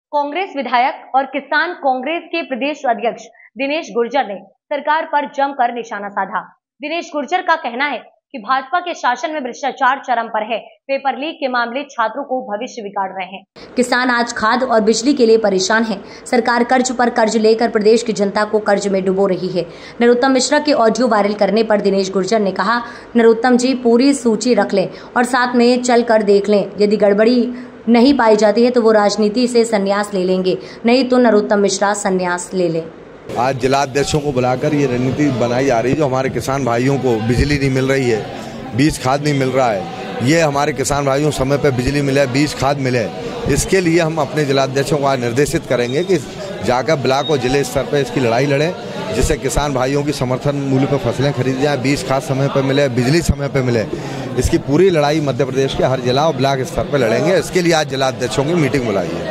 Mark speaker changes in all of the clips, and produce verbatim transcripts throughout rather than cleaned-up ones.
Speaker 1: कांग्रेस विधायक और किसान कांग्रेस के प्रदेश अध्यक्ष दिनेश गुर्जर ने सरकार पर जमकर निशाना साधा। दिनेश गुर्जर का कहना है कि भाजपा के शासन में भ्रष्टाचार चरम पर है। पेपर लीक के मामले छात्रों को भविष्य बिगाड़ रहे हैं। किसान आज खाद और बिजली के लिए परेशान हैं। सरकार कर्ज पर कर्ज लेकर प्रदेश की जनता को कर्ज में डुबो रही है। नरोत्तम मिश्रा के ऑडियो वायरल करने पर दिनेश गुर्जर ने कहा, नरोत्तम जी पूरी सूची रख लें और साथ में चल कर देख लें। यदि गड़बड़ी नहीं पाई जाती है तो वो राजनीति से संन्यास ले लेंगे, नहीं तो नरोत्तम मिश्रा संन्यास ले लें।
Speaker 2: आज जिलाध्यक्षों को बुलाकर ये रणनीति बनाई जा रही है। जो हमारे किसान भाइयों को बिजली नहीं मिल रही है, बीज खाद नहीं मिल रहा है, ये हमारे किसान भाइयों समय पर बिजली मिले, बीज खाद मिले, इसके लिए हम अपने जिलाध्यक्षों को आज निर्देशित करेंगे कि जाकर ब्लॉक और जिले स्तर पर इसकी लड़ाई लड़ें, जिससे किसान भाइयों की समर्थन मूल्य पर फसलें खरीदी जाएँ, बीज खाद समय पर मिले, बिजली समय पर मिले। इसकी पूरी लड़ाई मध्य प्रदेश के हर जिला और ब्लॉक स्तर पर लड़ेंगे। इसके लिए आज जिलाध्यक्षों की मीटिंग बुलाई है।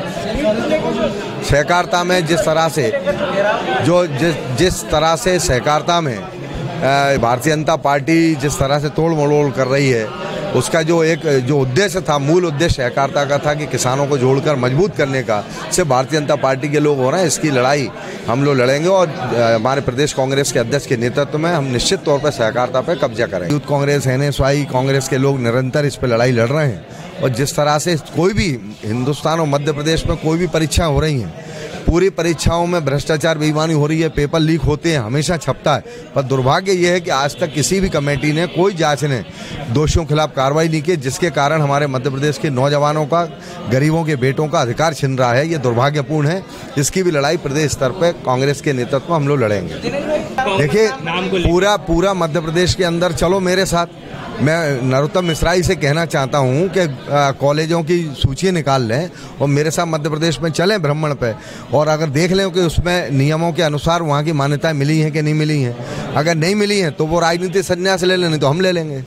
Speaker 2: सहकारिता में जिस तरह से जो जिस जिस तरह से सहकारिता में भारतीय जनता पार्टी जिस तरह से तोड़ मरोड़ कर रही है, उसका जो एक जो उद्देश्य था, मूल उद्देश्य सहकारिता का था कि किसानों को जोड़कर मजबूत करने का, से भारतीय जनता पार्टी के लोग हो रहे हैं। इसकी लड़ाई हम लोग लड़ेंगे और हमारे प्रदेश कांग्रेस के अध्यक्ष के नेतृत्व में हम निश्चित तौर पर सहकारिता पर कब्जा करेंगे। Youth Congress, N S Y Congress के लोग निरंतर इस पर लड़ाई लड़ रहे हैं और जिस तरह से कोई भी हिंदुस्तान और मध्य प्रदेश में कोई भी परीक्षाएं हो रही हैं, पूरी परीक्षाओं में भ्रष्टाचार बेईमानी हो रही है, पेपर लीक होते हैं, हमेशा छपता है। पर दुर्भाग्य यह है कि आज तक किसी भी कमेटी ने, कोई जांच ने दोषियों के खिलाफ कार्रवाई नहीं की, जिसके कारण हमारे मध्य प्रदेश के नौजवानों का, गरीबों के बेटों का अधिकार छिन रहा है। ये दुर्भाग्यपूर्ण है। इसकी भी लड़ाई प्रदेश स्तर पर कांग्रेस के नेतृत्व में हम लोग लड़ेंगे। देखिए, पूरा पूरा मध्य प्रदेश के अंदर चलो मेरे साथ। मैं नरोत्तम मिश्रा से कहना चाहता हूं कि कॉलेजों की सूची निकाल लें और मेरे साथ मध्य प्रदेश में चलें भ्रमण पे, और अगर देख लें कि उसमें नियमों के अनुसार वहां की मान्यताएं मिली हैं कि नहीं मिली हैं। अगर नहीं मिली हैं तो वो राजनीतिक संन्यास ले लें, नहीं तो हम ले लेंगे।